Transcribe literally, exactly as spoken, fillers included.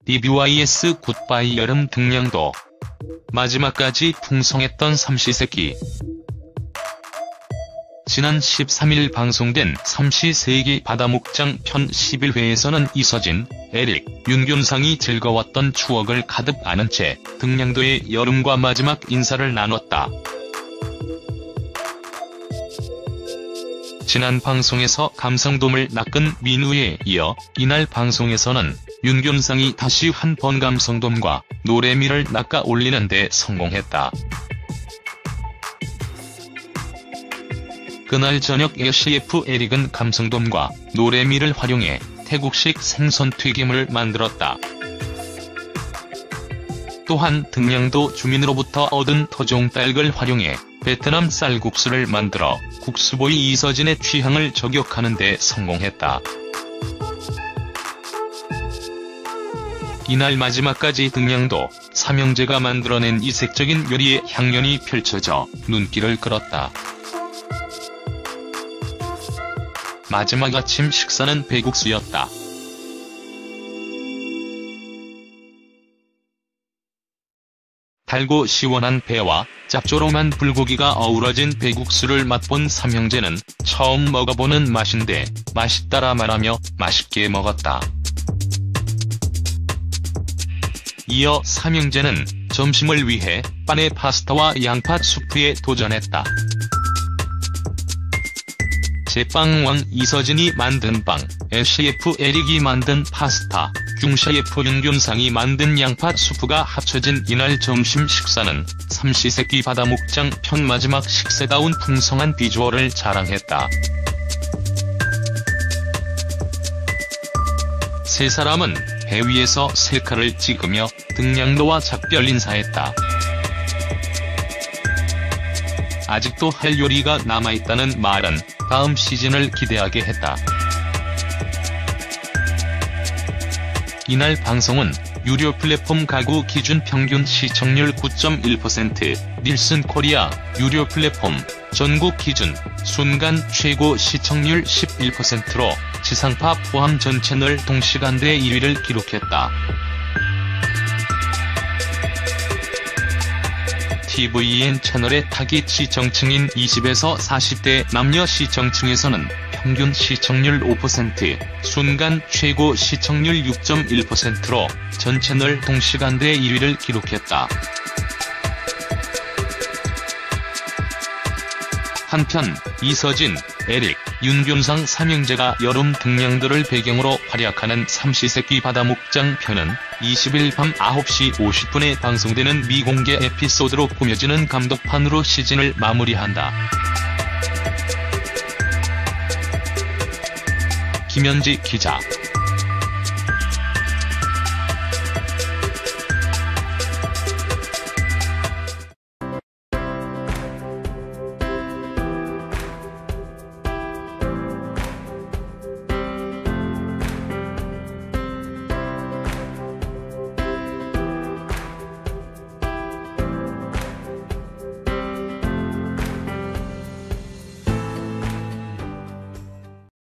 디비와이에스 굿바이 여름 등량도. 마지막까지 풍성했던 삼시세끼. 지난 십삼일 방송된 삼시세끼 바다목장 편 십일 회에서는 이서진, 에릭, 윤균상이 즐거웠던 추억을 가득 안은 채 등량도의 여름과 마지막 인사를 나눴다. 지난 방송에서 감성돔을 낚은 민우에 이어 이날 방송에서는 윤균상이 다시 한 번 감성돔과 노래미를 낚아 올리는 데 성공했다. 그날 저녁에 씨에프 에릭은 감성돔과 노래미를 활용해 태국식 생선 튀김을 만들었다. 또한 등량도 주민으로부터 얻은 토종딸을 활용해 베트남 쌀국수를 만들어 국수보이 이서진의 취향을 저격하는 데 성공했다. 이날 마지막까지 등량도, 삼형제가 만들어낸 이색적인 요리의 향연이 펼쳐져 눈길을 끌었다. 마지막 아침 식사는 배국수였다. 달고 시원한 배와 짭조름한 불고기가 어우러진 배국수를 맛본 삼형제는 처음 먹어보는 맛인데 맛있다라 말하며 맛있게 먹었다. 이어 삼형제는 점심을 위해 빠네 파스타와 양파 수프에 도전했다. 제빵왕 이서진이 만든 빵, 씨에프 에릭이 만든 파스타, 융셰프 윤균상이 만든 양파 수프가 합쳐진 이날 점심 식사는 삼시세끼 바다목장 편 마지막 식세다운 풍성한 비주얼을 자랑했다. 세 사람은 배 위에서 셀카를 찍으며 등량도와 작별 인사했다. 아직도 할 요리가 남아있다는 말은 다음 시즌을 기대하게 했다. 이날 방송은 유료 플랫폼 가구 기준 평균 시청률 구 점 일 퍼센트, 닐슨 코리아 유료 플랫폼 전국 기준 순간 최고 시청률 십일 퍼센트로 지상파 포함 전 채널 동시간대 일 위를 기록했다. 티브이엔 채널의 타깃 시청층인 이십에서 사십 대 남녀 시청층에서는 평균 시청률 오 퍼센트, 순간 최고 시청률 육 점 일 퍼센트로 전 채널 동시간대 일 위를 기록했다. 한편 이서진, 에릭, 윤균상 삼형제가 여름 등량도를 배경으로 활약하는 삼시세끼 바다목장 편은 이십일 밤 아홉 시 오십 분에 방송되는 미공개 에피소드로 꾸며지는 감독판으로 시즌을 마무리한다. 김현지 기자.